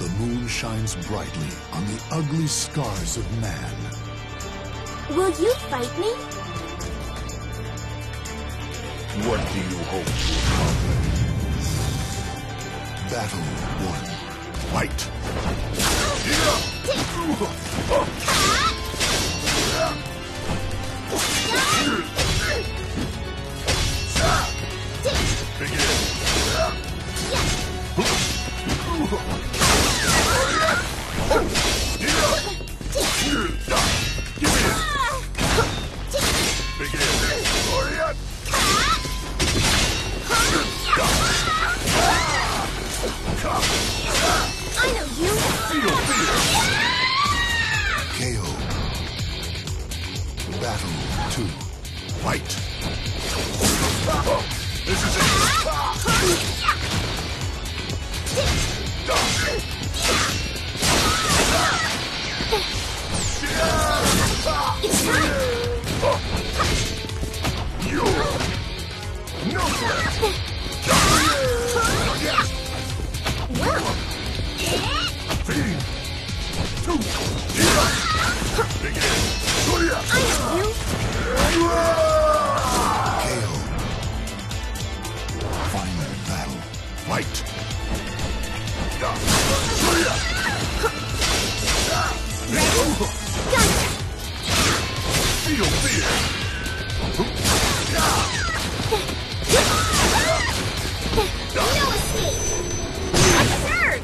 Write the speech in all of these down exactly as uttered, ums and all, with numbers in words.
The moon shines brightly on the ugly scars of man. Will you fight me? What do you hope to accomplish? Battle one. Fight! Begin! I know you! Feel fear! K O. Battle two. Fight! This is it! It's time! You! No threat! Well! Feeding! Two! Begin! I know you! K O. Final battle. Fight! Ready? Gotcha! Feel fear! No escape! Absurd!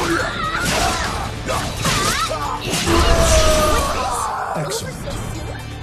Excellent.